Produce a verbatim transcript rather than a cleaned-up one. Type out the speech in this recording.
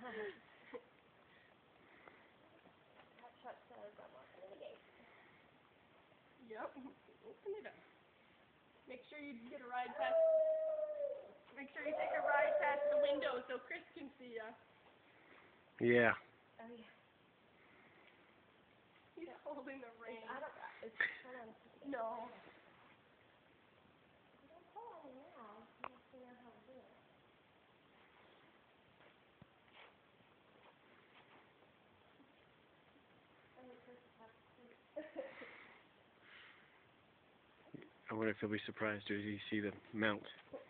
That truck says I'm walking in the gate. Yep. Open it up. Make sure you get a ride past. Make sure you take a ride past the window so Chris can see ya. Yeah. Oh yeah. He's yeah. holding the reins. I don't. It's, hold on. No. Don't pull on me now. You have to know how to do it. I think Chris is happy to see. I wonder if he'll be surprised to see the mount.